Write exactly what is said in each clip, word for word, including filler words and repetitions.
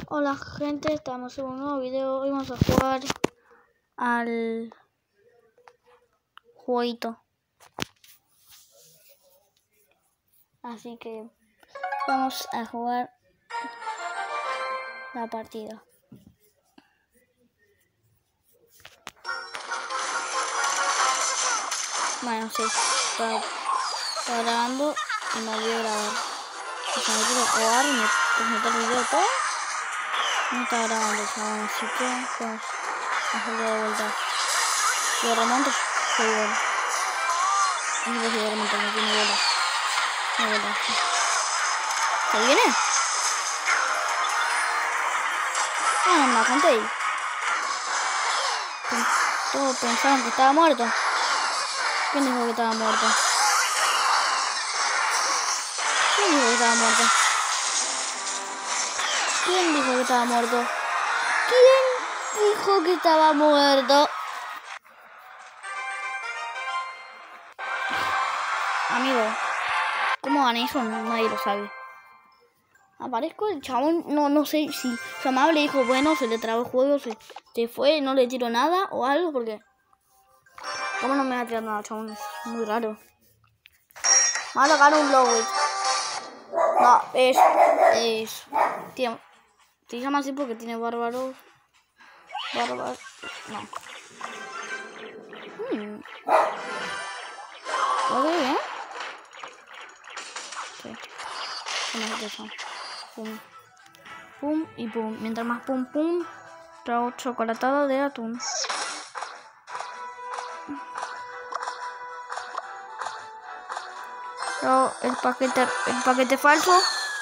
Hola gente, estamos en un nuevo video. Hoy vamos a jugar al jueguito. Así que vamos a jugar la partida. Bueno, sí, está, está grabando y me olvidé grabar. O sea, me quiero jugar y me presenté el video todo. No está grabando, chaval, así que vamos a hacerlo de vuelta. Si lo remonto, soy bueno. No sé si lo remonto, no tiene bola. No bola. ¿Se viene? Ah, no me la conté ahí. Todos pensaron que estaba muerto. ¿Quién dijo que estaba muerto? ¿Quién dijo que estaba muerto? ¿Quién dijo que estaba muerto? ¿Quién dijo que estaba muerto? Amigo, ¿cómo van eso? Nadie lo sabe. Aparezco el chabón, no, no sé si su amable dijo, bueno, se le trabó el juego, se, se fue, no le tiro nada o algo, porque... ¿Cómo no me va a tirar nada, chabón? Es muy raro. Me va a tocar un Low. No, es... es... Tío, se llama así porque tiene bárbaros. Bárbaros... No. Hmm. ¿Lo veo bien? Sí. ¿Cómo es eso? Pum. Pum y pum. Mientras más pum pum, trago chocolatado de atún. Trago el paquete, el paquete falso.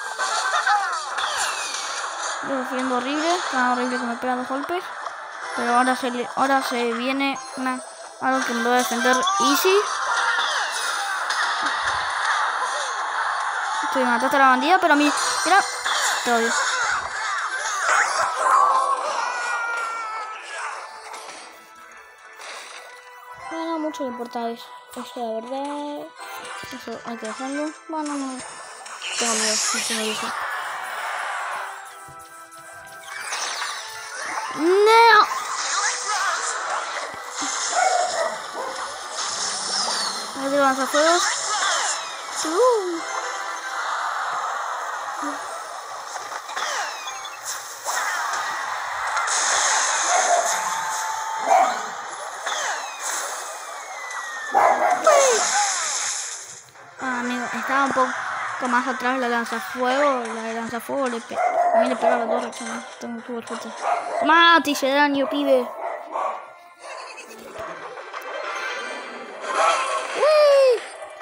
Yo lo siento horrible, tan horrible que me pega dos golpes. Pero ahora se, le, ahora se viene una, algo que me va a defender easy. Estoy matando a la bandida, pero a mí, mira, te odio. Bueno, mucho le importa eso, eso de verdad. Eso hay que dejarlo. Bueno, no, tengo miedo, no tengo eso. ¡No! Voy a tirar lanzafuegos. Uh. Ah, amigo, estaba un poco más atrás la lanzafuego. La lanzafuego le pe a mí le pega a la torre, chaval. Tengo tuvo suerte. ¡Toma! Te hice daño, pibe. ¡Uy!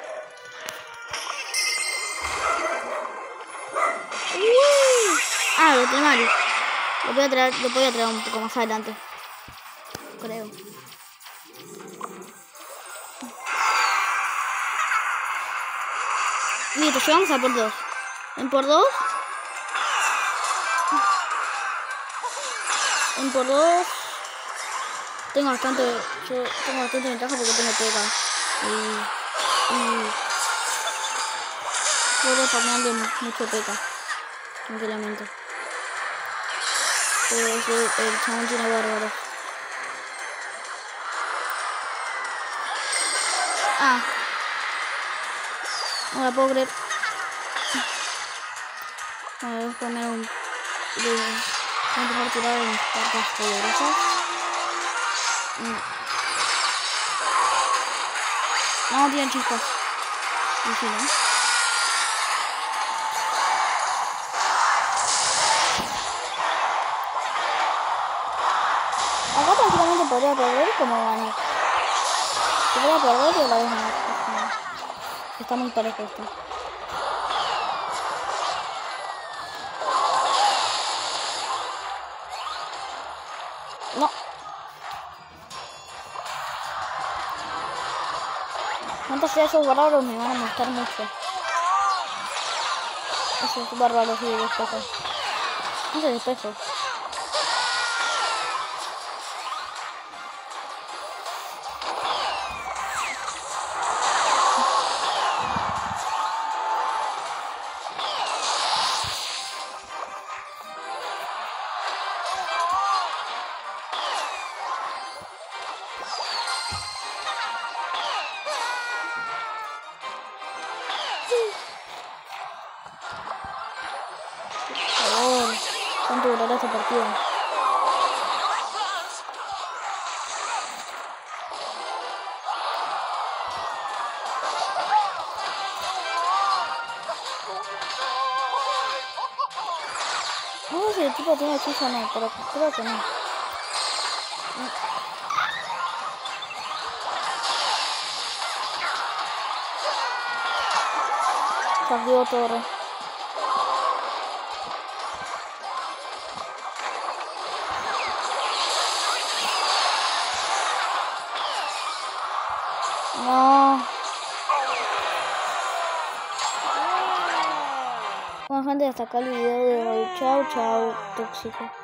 ¡Uy! Ah, lo tengo mal. Lo voy a traer, lo voy a traer un poco más adelante. Creo. Listo, llegamos a por dos. En por dos. En por dos. Tengo bastante. Yo tengo bastante ventaja porque tengo pega. Y. Y. Puedo farmearle mucho pega. Tranquilamente. Pero el, el chabón tiene bárbaro. Ah. No la puedo creer. Voy a poner un... Voy a empezar a tirar en cartas poderosas. No, tienen chispas. Y sí, ¿no? Acá tranquilamente podría perder como gané. Podría perder pero la vez no. Está muy parejo esto. No. Cuantos sea esos bárbaros me van a gustar mucho. Esos bárbaros y de despejo. No sé, despejo. ¿Cuánto durará esta partida? No sé si el tipo tiene hechizo o no, pero creo que no. Perdió torre. No. Bueno, gente, hasta acá el video de hoy. Chao, chao, tóxico.